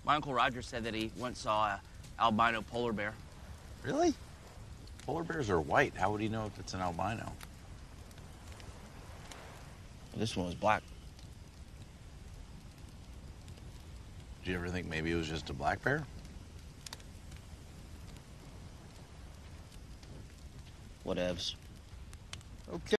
My Uncle Roger said that he once saw a albino polar bear. Really? Polar bears are white. How would he know if it's an albino? Well, this one was black. Do you ever think maybe it was just a black bear? Whatevs. Okay.